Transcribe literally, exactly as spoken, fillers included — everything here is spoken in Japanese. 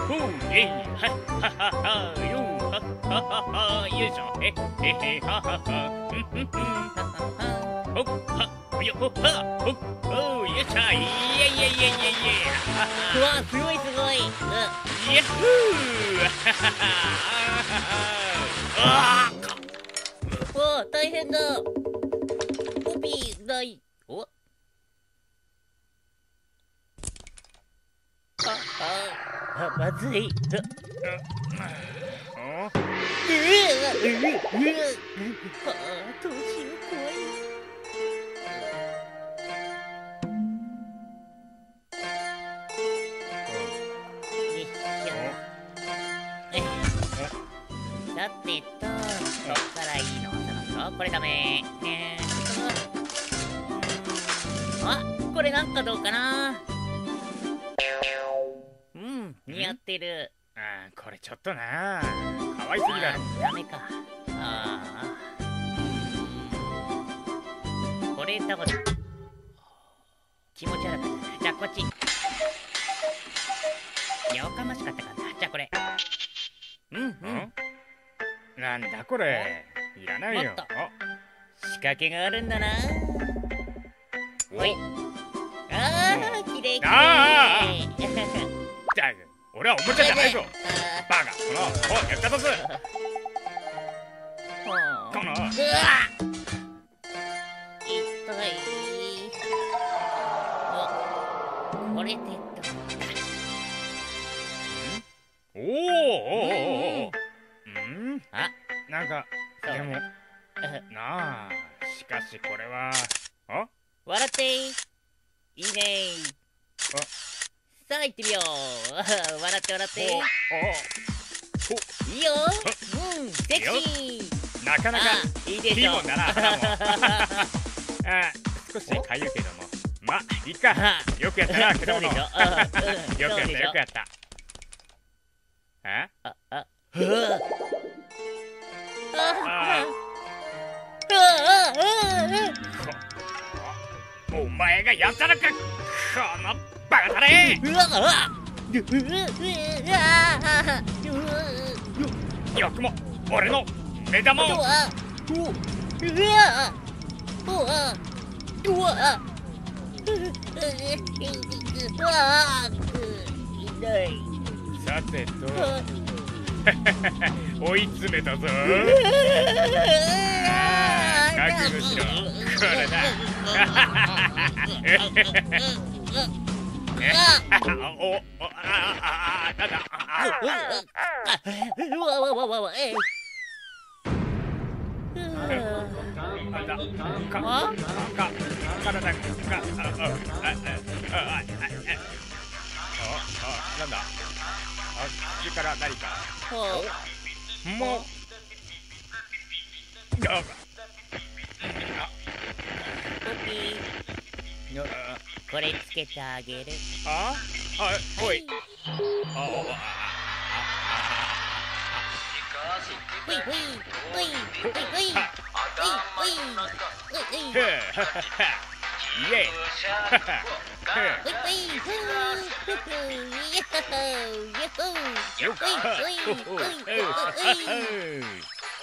ほうえいはっはっはっはよはっはっはっはよいしょへへへはっはっはふんふんふんはっはっはほっはっよほっはほっほうよっしゃいやいやいやいやいやうわすごいすごい。 ヤッホーあうわ大変だ。ポピーないおあああまずい。うあうううううあどうしよう怖い。さてと、どっからいいのそろそろこれダメ。えー、あ、これなんかどうかな。うん、似合ってる。 あこれちょっとな可愛すぎだろ。 ダメか。ああ。これだこれ。気持ち悪かった。じゃあこっち。やおかましかったかな。じゃあこれ。うんうん。 なんだこれいらないよ。 もっと仕掛けがあるんだな。 おはい。ああ、きれいきれい。 あだ俺はおもちゃじゃないぞ。バカこのおやったぞすこのうわ痛い。おこれでどうだ。 おーおーおーおーうんあなんかそうでもなあしかしこれはあ笑っていいね。 あさあ行ってみよう。笑って笑っておいいよ。うんセクシー。 なかなかあいいでしょいいもんだな頭もあ少しかゆいけどもまいいかよくやったな果物よくやったよくやったあああああお前がやったのかこのバカタレうわうわうわよくも俺の目玉をうわうわうわうわうわ痛い。 さてと追い詰めたぞああ覚悟しろこれだおおああなんだうわわわわわえい。 なんだかあか体がかあああああなんだあ口から何かもうあこれつけてあげる。 ああおいああほいほいほいほいほいほいほいほいイエーほいほいふーやっほーやっほーほいほいほいほいほい